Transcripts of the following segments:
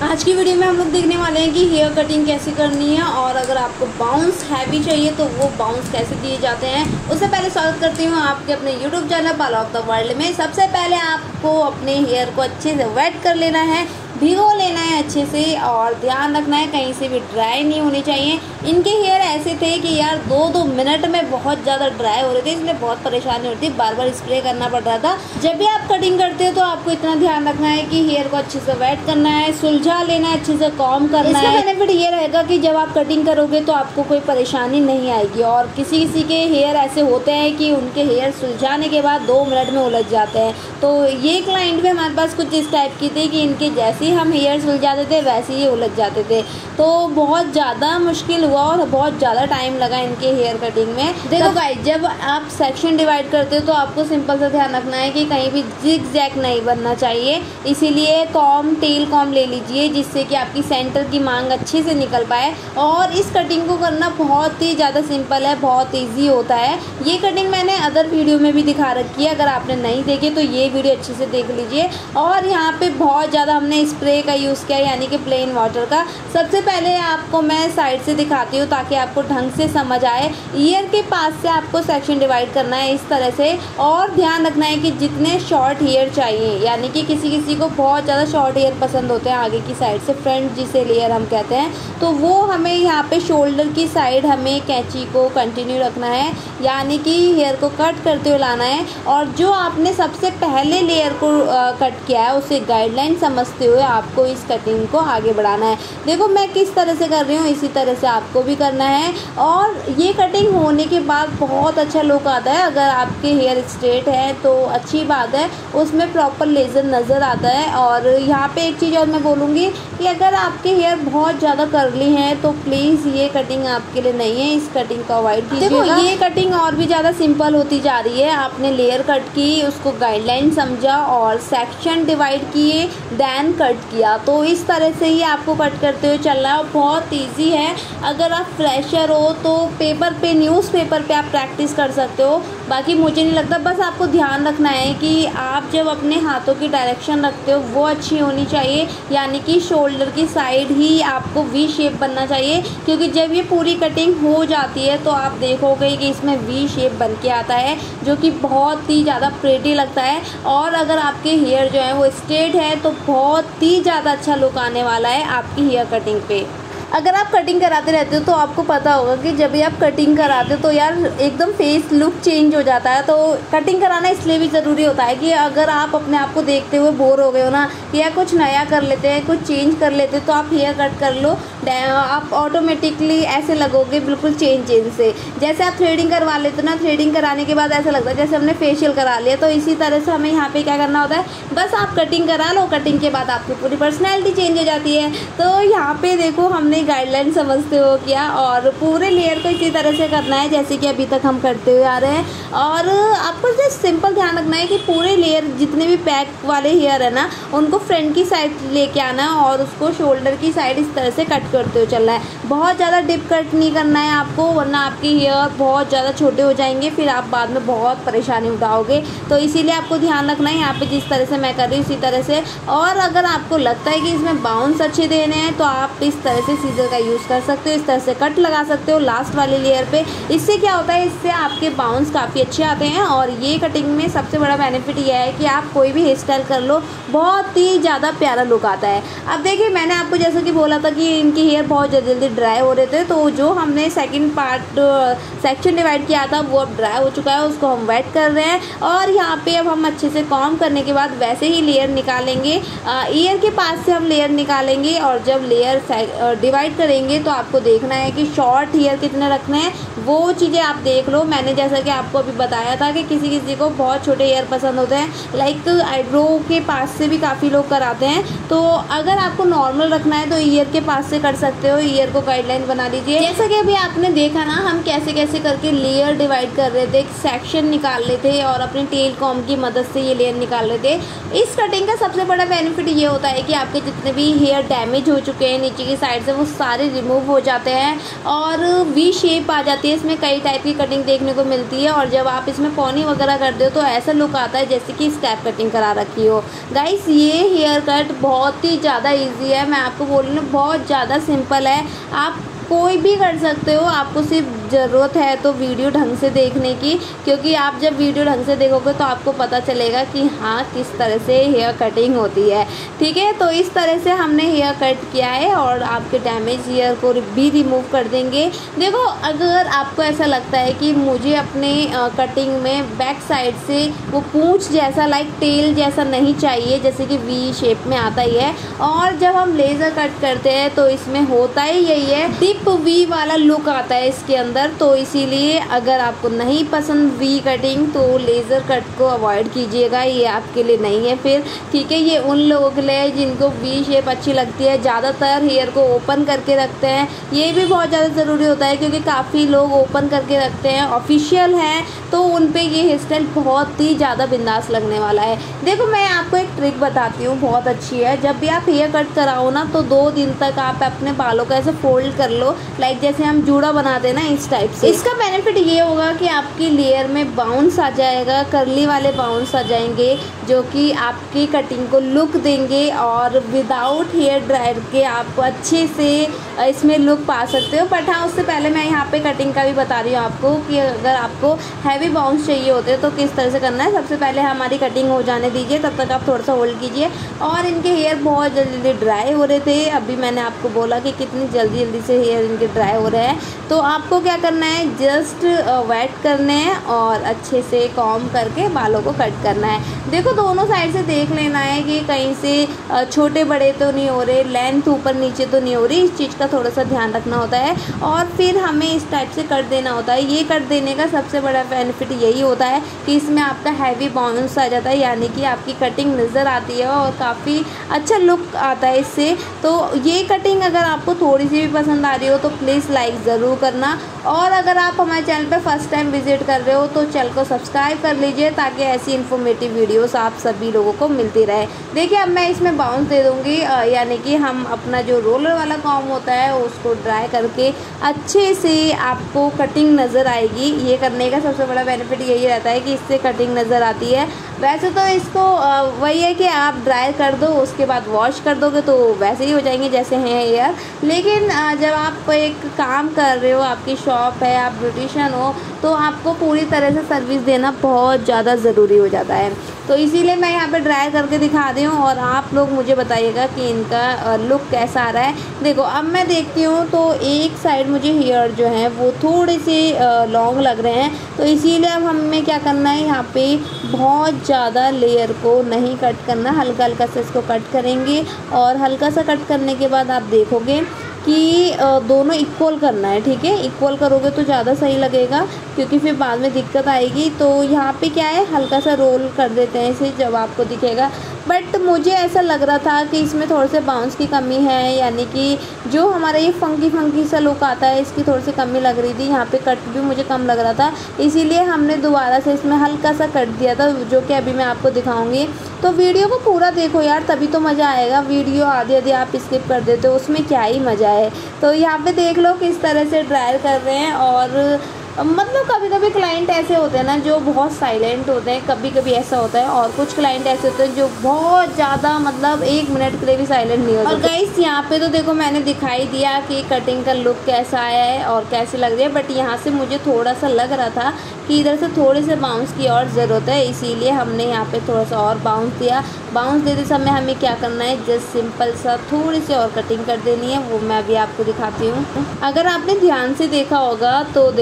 आज की वीडियो में हम लोग देखने वाले हैं कि हेयर कटिंग कैसे करनी है और अगर आपको बाउंस हैवी चाहिए तो वो बाउंस कैसे दिए जाते हैं। उससे पहले स्वागत करती हूँ आपके अपने YouTube channel ball of the world में। सबसे पहले आपको अपने हेयर को अच्छे से वेट कर लेना है, भिगो लेना है अच्छे से और ध्यान रखना है कहीं से भी ड्राई नहीं होनी चाहिए। इनके हेयर ऐसे थे कि यार 2-2 मिनट में बहुत ज़्यादा ड्राई हो रहे थे, इसलिए बहुत परेशानी होती थी, बार बार स्प्रे करना पड़ रहा था। जब भी आप कटिंग करते हो तो आपको इतना ध्यान रखना है कि हेयर को अच्छे से वेट करना है, सुलझा लेना है, अच्छे से कॉम्ब करना है। इसका बेनिफिट ये रहेगा कि जब आप कटिंग करोगे तो आपको कोई परेशानी नहीं आएगी। और किसी किसी के हेयर ऐसे होते हैं कि उनके हेयर सुलझाने के बाद 2 मिनट में उलझ जाते हैं। तो ये क्लाइंट भी हमारे पास कुछ इस टाइप की थी कि इनके जैसे हम हेयर सुलझाते थे वैसे ही उलझ जाते थे। तो बहुत ज़्यादा मुश्किल हुआ और बहुत ज़्यादा टाइम लगा इनके हेयर कटिंग में। देखो गाइस, जब आप सेक्शन डिवाइड करते हो तो आपको सिंपल सा ध्यान रखना है कि कहीं भी जिग जैग नहीं बनना चाहिए। इसीलिए कॉम्ब, टेल कॉम्ब ले लीजिए जिससे कि आपकी सेंटर की मांग अच्छे से निकल पाए। और इस कटिंग को करना बहुत ही ज़्यादा सिंपल है, बहुत ईजी होता है। ये कटिंग मैंने अदर वीडियो में भी दिखा रखी है, अगर आपने नहीं देखे तो ये वीडियो अच्छे से देख लीजिए। और यहाँ पे बहुत ज़्यादा हमने स्प्रे का यूज़ किया, यानी कि प्लेन वाटर का। सबसे पहले आपको मैं साइड से दिखाती हूँ ताकि आपको ढंग से समझ आए। ईयर के पास से आपको सेक्शन डिवाइड करना है इस तरह से। और ध्यान रखना है कि जितने शॉर्ट हेयर चाहिए, यानी कि किसी किसी को बहुत ज़्यादा शॉर्ट हेयर पसंद होते हैं आगे की साइड से, फ्रंट जिसे लेयर हम कहते हैं, तो वो हमें यहाँ पे शोल्डर की साइड हमें कैंची को कंटिन्यू रखना है, यानी कि हेयर को कट करते हुए लाना है। और जो आपने सबसे पहले लेयर को कट किया है उसे गाइडलाइन समझते हुए आपको इस कटिंग को आगे बढ़ाना है। देखो मैं किस तरह से कर रही हूँ, इसी तरह से आपको भी करना है। और ये कटिंग होने के बाद बहुत अच्छा लुक आता है। अगर आपके हेयर स्ट्रेट है तो अच्छी बात है, उसमें प्रॉपर लेजर नज़र आता है। और यहाँ पे एक चीज़ और मैं बोलूँगी कि अगर आपके हेयर बहुत ज़्यादा कर्ली हैं तो प्लीज़ ये कटिंग आपके लिए नहीं है, इस कटिंग को अवॉइड कीजिएगा। देखो ये कटिंग और भी ज़्यादा सिंपल होती जा रही है। आपने लेयर कट की, उसको गाइडलाइन समझा और सेक्शन डिवाइड किए, देन कट किया। तो इस तरह से ही आपको कट करते हुए चलना है और बहुत ईजी है। अगर आप फ्रेशर हो तो पेपर पे, न्यूज़पेपर पे आप प्रैक्टिस कर सकते हो, बाकी मुझे नहीं लगता। बस आपको ध्यान रखना है कि आप जब अपने हाथों की डायरेक्शन रखते हो वो अच्छी होनी चाहिए, यानी कि शोल्डर की साइड ही आपको वी शेप बनना चाहिए। क्योंकि जब ये पूरी कटिंग हो जाती है तो आप देखोगे कि इसमें वी शेप बन के आता है, जो कि बहुत ही ज़्यादा प्रेटी लगता है। और अगर आपके हेयर जो है वो स्ट्रेट है तो बहुत ही ज़्यादा अच्छा लुक आने वाला है आपकी हेयर कटिंग पे। अगर आप कटिंग कराते रहते हो तो आपको पता होगा कि जब भी आप कटिंग कराते हो तो यार एकदम फेस लुक चेंज हो जाता है। तो कटिंग कराना इसलिए भी ज़रूरी होता है कि अगर आप अपने आप को देखते हुए बोर हो गए हो ना, कि यार कुछ नया कर लेते हैं, कुछ चेंज कर लेते हैं, तो आप हेयर कट कर लो, आप ऑटोमेटिकली ऐसे लगोगे बिल्कुल चेंज से। जैसे आप थ्रेडिंग करवा लेते हो ना, थ्रेडिंग कराने के बाद ऐसा लगता है जैसे हमने फेशियल करा लिया। तो इसी तरह से हमें यहाँ पे क्या करना होता है, बस आप कटिंग करा लो, कटिंग के बाद आपकी पूरी पर्सनैलिटी चेंज हो जाती है। तो यहाँ पे देखो हमने गाइडलाइन समझते हो क्या, और पूरे लेयर को इसी तरह से करना है जैसे कि अभी तक हम करते हुए आ रहे हैं। और आपको जस्ट सिंपल ध्यान रखना है कि पूरे लेयर जितने भी पैक वाले हेयर है ना उनको फ्रंट की साइड लेके आना है और उसको शोल्डर की साइड इस तरह से कट करते हुए चलना है। बहुत ज़्यादा डिप कट नहीं करना है आपको, वरना आपके हेयर बहुत ज़्यादा छोटे हो जाएंगे, फिर आप बाद में बहुत परेशानी उठाओगे। तो इसीलिए आपको ध्यान रखना है यहाँ पे जिस तरह से मैं कर रही हूँ इसी तरह से। और अगर आपको लगता है कि इसमें बाउंस अच्छे देने हैं तो आप इस तरह से सीजर का यूज़ कर सकते हो, इस तरह से कट लगा सकते हो लास्ट वाले लेयर पे। इससे क्या होता है, इससे आपके बाउंस काफ़ी अच्छे आते हैं। और ये कटिंग में सबसे बड़ा बेनिफिट ये है कि आप कोई भी हेयर स्टाइल कर लो, बहुत ही ज़्यादा प्यारा लुक आता है। अब देखिए मैंने आपको जैसा कि बोला था कि इनके हेयर बहुत जल्दी ड्राई हो रहे थे, तो जो हमने सेकंड पार्ट सेक्शन डिवाइड किया था वो अब ड्राई हो चुका है, उसको हम वेट कर रहे हैं। और यहाँ पे अब हम अच्छे से कॉम्ब करने के बाद वैसे ही लेयर निकालेंगे, ईयर के पास से हम लेयर निकालेंगे। और जब लेयर डिवाइड करेंगे तो आपको देखना है कि शॉर्ट हेयर कितने रखने हैं, वो चीज़ें आप देख लो। मैंने जैसा कि आपको अभी बताया था कि किसी किसी को बहुत छोटे हेयर पसंद होते हैं, लाइक आईब्रो के पास से भी काफ़ी लोग कराते हैं। तो अगर आपको नॉर्मल रखना है तो ईयर के पास से कट कर सकते हो, ईयर को गाइडलाइन बना लीजिए। जैसा कि अभी आपने देखा ना, हम कैसे कैसे करके लेयर डिवाइड कर रहे थे, एक सेक्शन निकाल रहे थे और अपने टेल कॉम की मदद से ये लेयर निकाल रहे थे। इस कटिंग का सबसे बड़ा बेनिफिट ये होता है कि आपके जितने भी हेयर डैमेज हो चुके हैं नीचे की साइड से, वो सारे रिमूव हो जाते हैं और वी शेप आ जाती है। इसमें कई टाइप की कटिंग देखने को मिलती है और जब आप इसमें पॉनी वगैरह करते हो तो ऐसा लुक आता है जैसे कि स्टेप कटिंग करा रखी हो। गाइस, ये हेयर कट बहुत ही ज़्यादा इजी है, मैं आपको बोल रही हूँ, बहुत ज़्यादा सिंपल है, आप कोई भी कर सकते हो। आपको सिर्फ ज़रूरत है तो वीडियो ढंग से देखने की, क्योंकि आप जब वीडियो ढंग से देखोगे तो आपको पता चलेगा कि हाँ किस तरह से हेयर कटिंग होती है। ठीक है, तो इस तरह से हमने हेयर कट किया है और आपके डैमेज हेयर को भी रिमूव कर देंगे। देखो, अगर आपको ऐसा लगता है कि मुझे अपने कटिंग में बैक साइड से वो पूंछ जैसा लाइक टेल जैसा नहीं चाहिए, जैसे कि वी शेप में आता ही है, और जब हम लेज़र कट करते हैं तो इसमें होता ही यही है, डिप वी वाला लुक आता है इसके अंदर। तो इसीलिए अगर आपको नहीं पसंद वी कटिंग तो लेज़र कट को अवॉइड कीजिएगा, ये आपके लिए नहीं है फिर। ठीक है, ये उन लोगों के लिए जिनको वी शेप अच्छी लगती है, ज़्यादातर हेयर को ओपन करके रखते हैं। ये भी बहुत ज़्यादा ज़रूरी होता है क्योंकि काफ़ी लोग ओपन करके रखते हैं, ऑफिशियल हैं, तो उन पे ये हेयर स्टाइल बहुत ही ज़्यादा बिंदास लगने वाला है। देखो, मैं आपको एक ट्रिक बताती हूँ, बहुत अच्छी है। जब भी आप हेयर कट कराओ ना तो 2 दिन तक आप अपने बालों को ऐसे फोल्ड कर लो, लाइक जैसे हम जूड़ा बनाते हैं ना, इस टाइप से। इसका बेनिफिट ये होगा कि आपकी लेयर में बाउंस आ जाएगा, करली वाले बाउंस आ जाएंगे जो कि आपकी कटिंग को लुक देंगे और विदाउट हेयर ड्रायर के आप अच्छे से इसमें लुक पा सकते हो। बट हाँ, उससे पहले मैं यहाँ पे कटिंग का भी बता रही हूँ आपको कि अगर आपको हैवी बाउंस चाहिए होते हैं तो किस तरह से करना है। सबसे पहले हमारी कटिंग हो जाने दीजिए, तब तक आप थोड़ा सा होल्ड कीजिए। और इनके हेयर बहुत जल्दी ड्राई हो रहे थे, अभी मैंने आपको बोला कि कितनी जल्दी से हेयर इनके ड्राई हो रहे हैं। तो आपको क्या करना है, जस्ट वेट करने हैं और अच्छे से कॉम्ब करके बालों को कट करना है। देखो, दोनों साइड से देख लेना है कि कहीं से छोटे बड़े तो नहीं हो रहे, लेंथ ऊपर नीचे तो नहीं हो रही, इस चीज़ का थोड़ा सा ध्यान रखना होता है। और फिर हमें इस टाइप से कट देना होता है। ये कट देने का सबसे बड़ा बेनिफिट यही होता है कि इसमें आपका हैवी बाउंस आ जाता है, यानी कि आपकी कटिंग नज़र आती है और काफ़ी अच्छा लुक आता है इससे। तो ये कटिंग अगर आपको थोड़ी सी भी पसंद आ रही हो तो प्लीज़ लाइक ज़रूर करना, और अगर आप हमारे चैनल पे फर्स्ट टाइम विजिट कर रहे हो तो चैनल को सब्सक्राइब कर लीजिए ताकि ऐसी इन्फॉर्मेटिव वीडियोस आप सभी लोगों को मिलती रहे। देखिए, अब मैं इसमें बाउंस दे दूँगी, यानी कि हम अपना जो रोलर वाला कॉम्ब होता है उसको ड्राई करके अच्छे से आपको कटिंग नज़र आएगी। ये करने का सबसे बड़ा बेनिफिट यही रहता है कि इससे कटिंग नज़र आती है। वैसे तो इसको वही है कि आप ड्राई कर दो, उसके बाद वॉश कर दोगे तो वैसे ही हो जाएंगे जैसे हैं हेयर। लेकिन जब आप एक काम कर रहे हो, आपकी शॉप है, आप ब्यूटिशियन हो, तो आपको पूरी तरह से सर्विस देना बहुत ज़्यादा ज़रूरी हो जाता है। तो इसीलिए मैं यहाँ पे ड्राई करके दिखा रही हूँ और आप लोग मुझे बताइएगा कि इनका लुक कैसा आ रहा है। देखो, अब मैं देखती हूँ तो एक साइड मुझे हेयर जो है वो थोड़े से लॉन्ग लग रहे हैं, तो इसीलिए अब हमें क्या करना है, यहाँ पे बहुत ज़्यादा लेयर को नहीं कट करना, हल्का हल्का से इसको कट करेंगे। और हल्का सा कट करने के बाद आप देखोगे कि दोनों इक्वल करना है। ठीक है, इक्वल करोगे तो ज़्यादा सही लगेगा क्योंकि फिर बाद में दिक्कत आएगी। तो यहाँ पे क्या है, हल्का सा रोल कर देते हैं इसे, जब आपको दिखेगा। बट मुझे ऐसा लग रहा था कि इसमें थोड़े से बाउंस की कमी है, यानी कि जो हमारा ये फंकी सा लुक आता है इसकी थोड़ी सी कमी लग रही थी। यहाँ पे कट भी मुझे कम लग रहा था, इसीलिए हमने दोबारा से इसमें हल्का सा कट दिया था, जो कि अभी मैं आपको दिखाऊंगी। तो वीडियो को पूरा देखो यार, तभी तो मज़ा आएगा। वीडियो आधी आप स्किप कर देते हो, उसमें क्या ही मज़ा है। तो यहाँ पे देख लो किस तरह से ड्राई कर रहे हैं। और मतलब कभी कभी क्लाइंट ऐसे होते हैं ना जो बहुत साइलेंट होते हैं, कभी कभी ऐसा होता है, और कुछ क्लाइंट ऐसे होते हैं जो बहुत ज़्यादा मतलब 1 मिनट के लिए भी साइलेंट नहीं होते। और गाइस, यहाँ पे तो देखो मैंने दिखाई दिया कि कटिंग का लुक कैसा आया है और कैसे लग रही है। बट यहाँ से मुझे थोड़ा सा लग रहा था कि इधर से थोड़े से बाउंस की और ज़रूरत है, इसीलिए हमने यहाँ पे थोड़ा सा और बाउंस दिया। बाउंस देते समय हमें क्या करना है, जस्ट सिंपल सा थोड़ी सी और कटिंग कर देनी है, वो मैं अभी आपको दिखाती हूँ। अगर आपने ध्यान से देखा होगा तो देखो, अब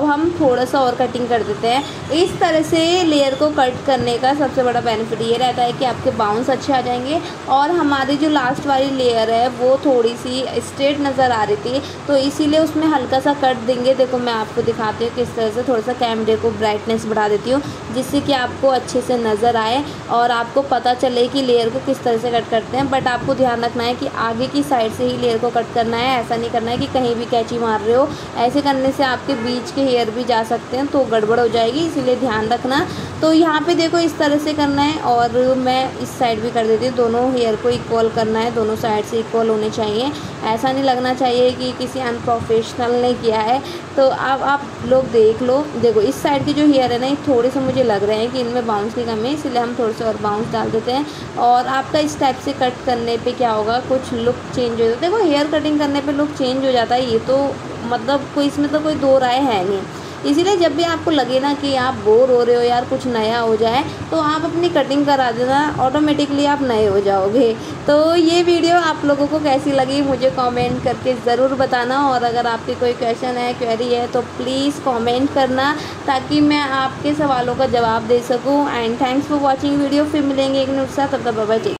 हम थोड़ा सा और कटिंग कर देते हैं। इस तरह से लेयर को कट करने का सबसे बड़ा बेनिफिट ये रहता है कि आपके बाउंस अच्छे आ जाएंगे और हमारी जो लास्ट वाली लेयर है वो थोड़ी सी स्ट्रेट नज़र आ रही थी, तो इसीलिए उसमें हल्का सा कट देंगे। देखो मैं आपको दिखाती हूँ किस तरह से, थोड़ा सा कैमरे को ब्राइटनेस बढ़ा देती हूँ जिससे कि आपको अच्छे से नज़र आए और आपको पता चले कि लेयर को किस तरह से कट करते हैं। बट आपको ध्यान रखना है कि आगे की साइड से ही लेयर को कट करना है, ऐसा नहीं करना है कि कहीं भी कैंची मार रहे हो। ऐसे करने से आपके बीच के हेयर भी जा सकते हैं तो गड़बड़ हो जाएगी, इसीलिए ध्यान रखना। तो यहाँ पे देखो इस तरह से करना है और मैं इस साइड भी कर देती हूँ। दोनों हेयर को इक्वल करना है, दोनों साइड से इक्वल होने चाहिए। ऐसा नहीं लगना चाहिए कि किसी अनप्रोफेशनल ने किया है। तो अब आप लोग देख लो, देखो इस साइड के जो हेयर है ना, ये थोड़े से मुझे लग रहे हैं कि इनमें बाउंस की कमी है, इसलिए हम थोड़े से और बाउंस डाल देते हैं। और आपका इस टाइप से कट करने पे क्या होगा, कुछ लुक चेंज हो जाता है। देखो हेयर कटिंग करने पे लुक चेंज हो जाता है, ये तो मतलब कोई इसमें तो कोई दो राय है नहीं। इसीलिए जब भी आपको लगे ना कि आप बोर हो रहे हो, यार कुछ नया हो जाए, तो आप अपनी कटिंग करा देना, ऑटोमेटिकली आप नए हो जाओगे। तो ये वीडियो आप लोगों को कैसी लगी मुझे कमेंट करके ज़रूर बताना, और अगर आपके कोई क्वेश्चन है, क्वेरी है तो प्लीज़ कमेंट करना ताकि मैं आपके सवालों का जवाब दे सकूँ। And thanks for watching video. फिर मिलेंगे एक न्यू साथ, तब तक बाय बाय।